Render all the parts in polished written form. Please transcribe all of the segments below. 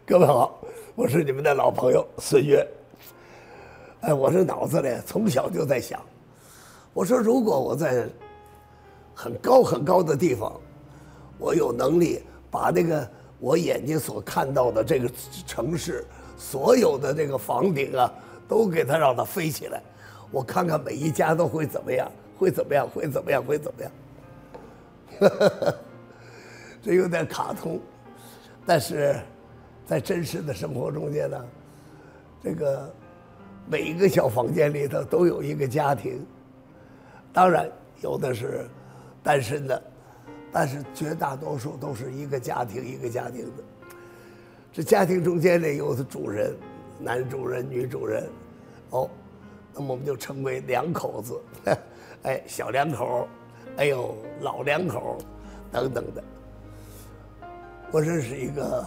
各位好，我是你们的老朋友孙越。哎，我这脑子里从小就在想，我说如果我在很高很高的地方，我有能力把那个我眼睛所看到的这个城市所有的这个房顶啊，都给它让它飞起来，我看看每一家都会怎么样，会怎么样，会怎么样，会怎么样。这有点卡通，但是在真实的生活中间呢，这个每一个小房间里头都有一个家庭，当然有的是单身的，但是绝大多数都是一个家庭一个家庭的。这家庭中间呢有的主人，男主人、女主人，哦，那么我们就称为两口子，哎，小两口，哎呦，老两口，等等的。我认识一个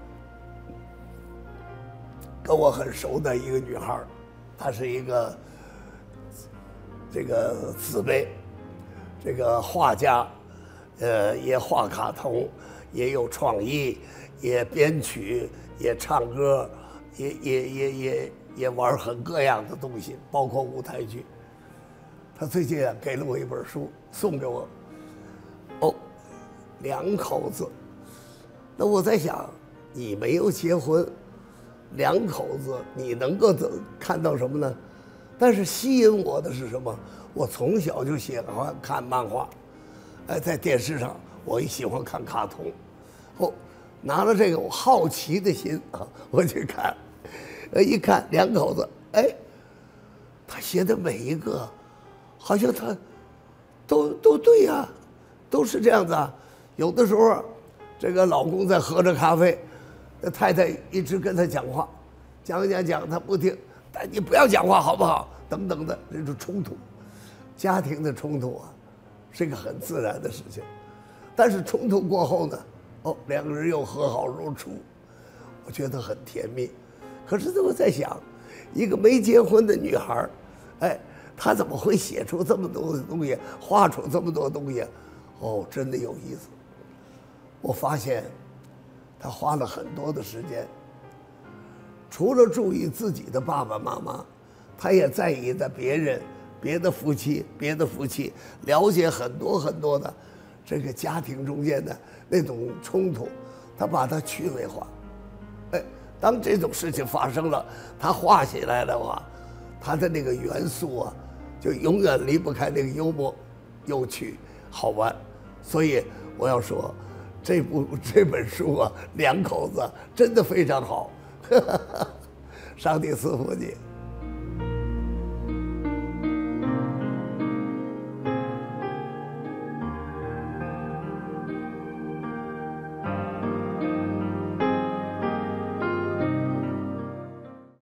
跟我很熟的一个女孩，她是一个这个姊妹，这个画家，也画卡通，也有创意，也编曲，也唱歌，也玩很各样的东西，包括舞台剧。她最近啊给了我一本书，送给我。哦，两口子。那我在想，你没有结婚，两口子你能够看到什么呢？但是吸引我的是什么？我从小就喜欢看漫画，哎，在电视上我也喜欢看卡通。哦，拿了这个我好奇的心啊，我去看，一看两口子，哎，他写的每一个，好像他都对呀，都是这样子啊。有的时候，这个老公在喝着咖啡，那太太一直跟他讲话，讲，他不听，但你不要讲话好不好？等等的这种冲突，家庭的冲突啊，是一个很自然的事情。但是冲突过后呢，哦，两个人又和好如初，我觉得很甜蜜。可是我在想，一个没结婚的女孩，哎，她怎么会写出这么多的东西，画出这么多东西？哦，真的有意思。我发现，他花了很多的时间，除了注意自己的爸爸妈妈，他也在意的别的夫妻了解很多很多的这个家庭中间的那种冲突，他把它趣味化。哎，当这种事情发生了，他画起来的话，他的那个元素啊，就永远离不开那个幽默、有趣、好玩。所以我要说，这本书啊，两口子真的非常好，上帝赐福你。